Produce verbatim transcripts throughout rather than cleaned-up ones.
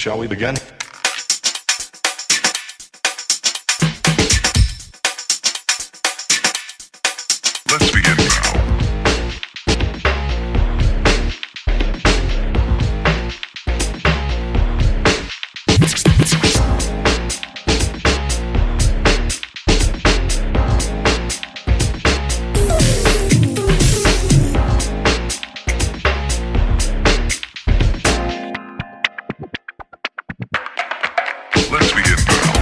Shall we begin? Let's begin now. Let's begin now.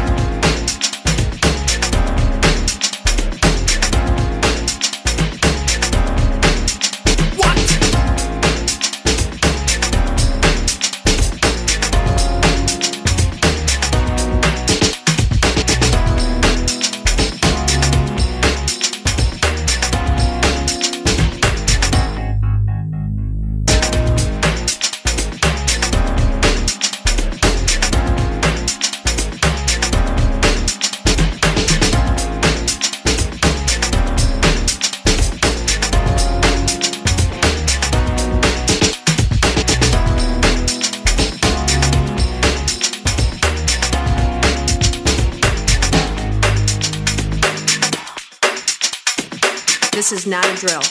This is not a drill.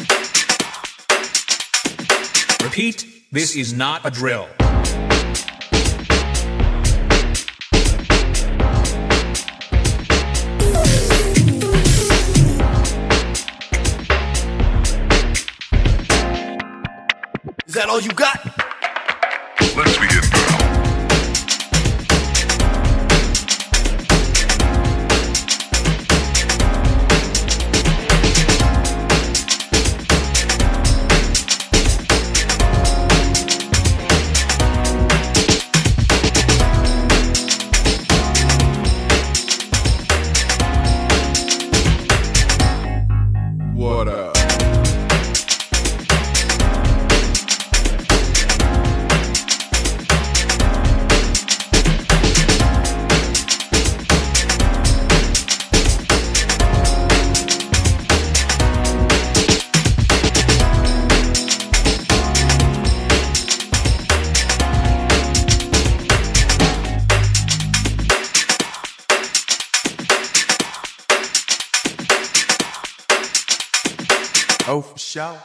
Repeat, this is not a drill. Is that all you got? Let's begin now. What up? Oh, for sure.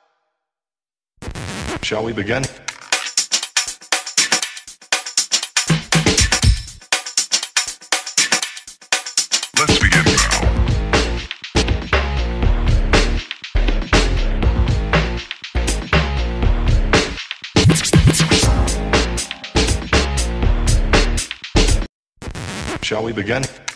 Shall we begin? Let's begin now. Shall we begin?